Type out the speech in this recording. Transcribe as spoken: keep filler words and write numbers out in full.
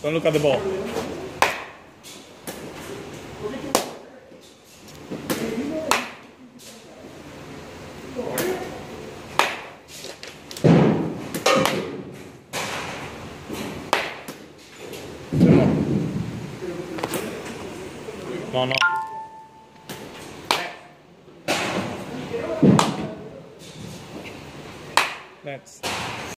Don't look at the ball. No, no. Next.